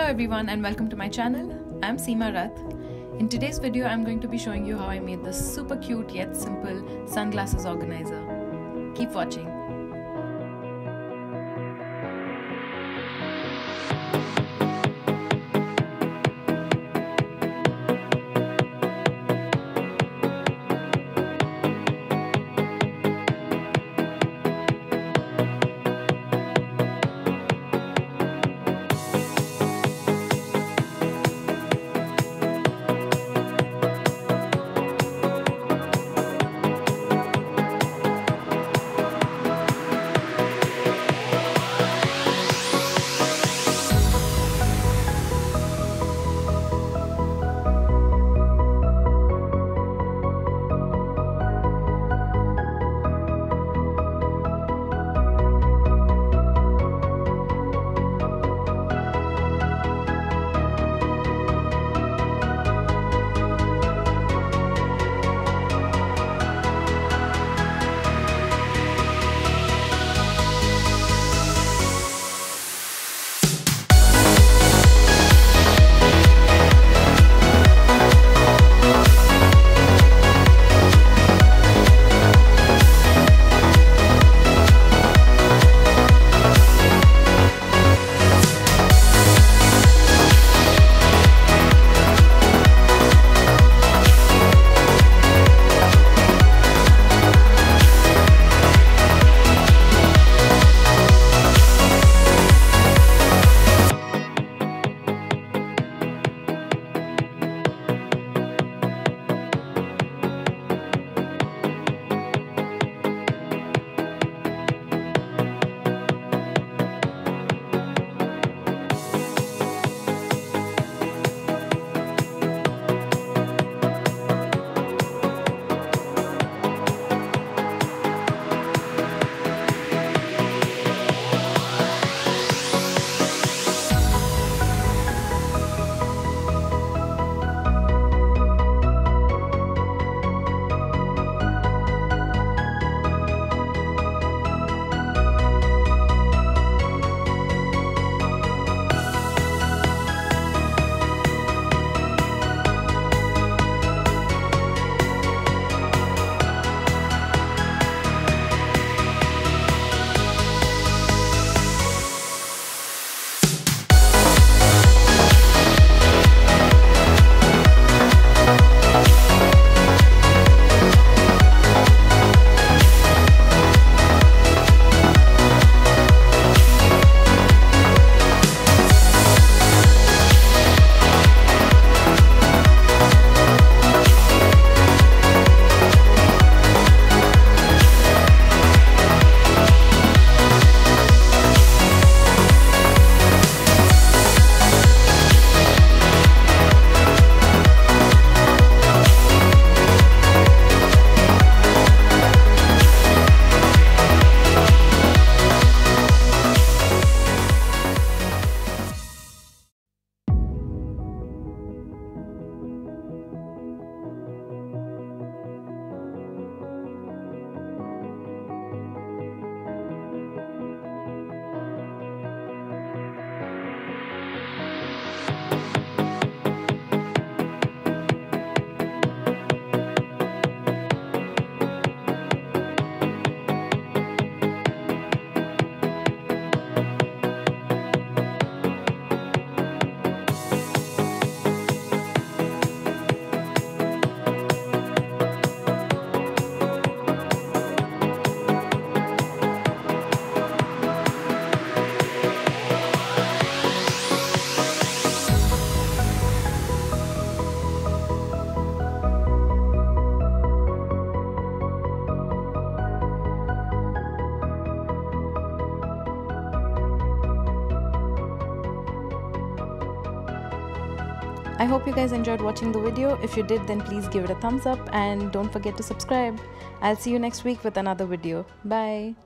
everyone and welcome to my channel. I'm Seema Rath. In today's video, I'm going to be showing you how I made this super cute yet simple sunglasses organizer. Keep watching. I hope you guys enjoyed watching the video. If you did, then please give it a thumbs up and don't forget to subscribe. I'll see you next week with another video. Bye.